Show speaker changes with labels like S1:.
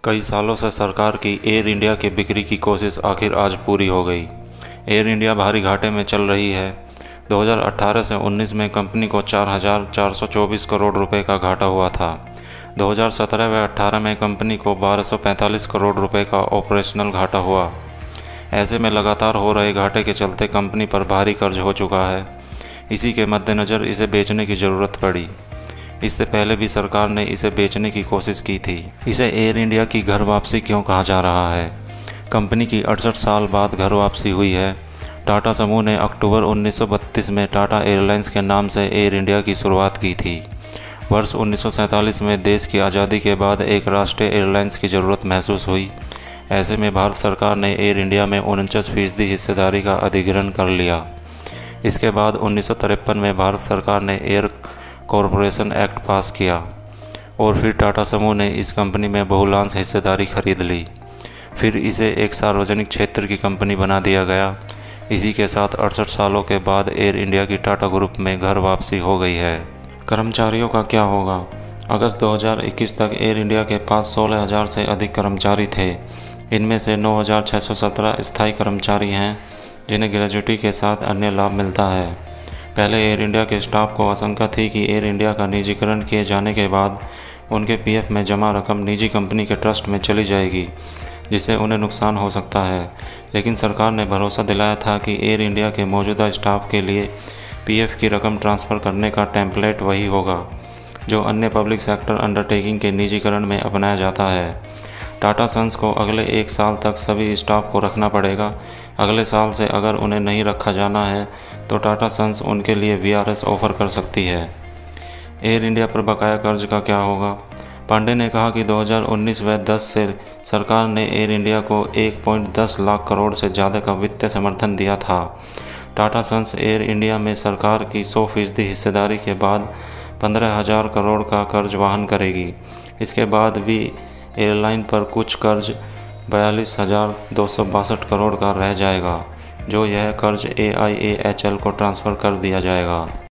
S1: कई सालों से सरकार की एयर इंडिया की बिक्री की कोशिश आखिर आज पूरी हो गई। एयर इंडिया भारी घाटे में चल रही है। 2018 से 19 में कंपनी को 4,424 करोड़ रुपए का घाटा हुआ था। 2017 व 18 में कंपनी को 1,245 करोड़ रुपए का ऑपरेशनल घाटा हुआ। ऐसे में लगातार हो रहे घाटे के चलते कंपनी पर भारी कर्ज हो चुका है। इसी के मद्देनज़र इसे बेचने की ज़रूरत पड़ी। इससे पहले भी सरकार ने इसे बेचने की कोशिश की थी। इसे एयर इंडिया की घर वापसी क्यों कहा जा रहा है? कंपनी की 68 साल बाद घर वापसी हुई है। टाटा समूह ने अक्टूबर 1932 में टाटा एयरलाइंस के नाम से एयर इंडिया की शुरुआत की थी। वर्ष 1947 में देश की आज़ादी के बाद एक राष्ट्रीय एयरलाइंस की ज़रूरत महसूस हुई। ऐसे में भारत सरकार ने एयर इंडिया में 49% हिस्सेदारी का अधिग्रहण कर लिया। इसके बाद 1953 में भारत सरकार ने एयर कॉरपोरेशन एक्ट पास किया और फिर टाटा समूह ने इस कंपनी में बहुलांश हिस्सेदारी खरीद ली। फिर इसे एक सार्वजनिक क्षेत्र की कंपनी बना दिया गया। इसी के साथ 68 सालों के बाद एयर इंडिया की टाटा ग्रुप में घर वापसी हो गई है। कर्मचारियों का क्या होगा? अगस्त 2021 तक एयर इंडिया के पास 16,000 से अधिक कर्मचारी थे। इनमें से 9,617 स्थायी कर्मचारी हैं जिन्हें ग्रेजुटी के साथ अन्य लाभ मिलता है। पहले एयर इंडिया के स्टाफ को आशंका थी कि एयर इंडिया का निजीकरण किए जाने के बाद उनके पीएफ में जमा रकम निजी कंपनी के ट्रस्ट में चली जाएगी, जिससे उन्हें नुकसान हो सकता है। लेकिन सरकार ने भरोसा दिलाया था कि एयर इंडिया के मौजूदा स्टाफ के लिए पीएफ की रकम ट्रांसफ़र करने का टेम्पलेट वही होगा जो अन्य पब्लिक सेक्टर अंडरटेकिंग के निजीकरण में अपनाया जाता है। टाटा सन्स को अगले 1 साल तक सभी स्टाफ को रखना पड़ेगा। अगले साल से अगर उन्हें नहीं रखा जाना है तो टाटा सन्स उनके लिए वीआरएस ऑफ़र कर सकती है। एयर इंडिया पर बकाया कर्ज का क्या होगा? पांडे ने कहा कि 2019 व 10 से सरकार ने एयर इंडिया को 1.10 लाख करोड़ से ज़्यादा का वित्तीय समर्थन दिया था। टाटा सन्स एयर इंडिया में सरकार की 100% हिस्सेदारी के बाद 15,000 करोड़ का कर्ज वहन करेगी। इसके बाद भी एयरलाइन पर कुछ कर्ज 42,262 करोड़ का रह जाएगा, जो यह कर्ज AIAHL को ट्रांसफ़र कर दिया जाएगा।